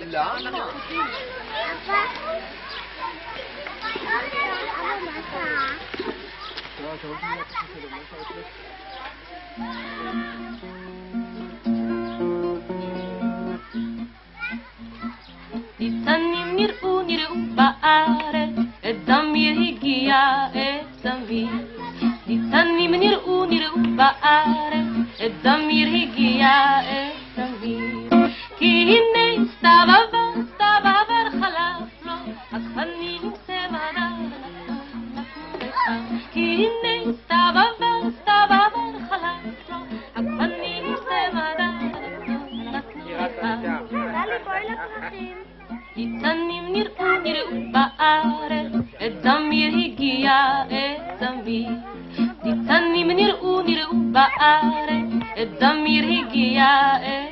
למה? ניצנים נראו בארץ, את זמיר הגיע את זמיר. ניצנים נראו בארץ, את זמיר הגיע את זמיר. כי הנה סתיו עבר חלף לו, הגפנים צמדה נתנו לך. כי הנה סתיו עבר חלף לו, הגפנים צמדה נתנו לך. ניצנים נראו בארץ, את זמיר הגיע את זמיר. ניצנים נראו בארץ, את זמיר הגיע את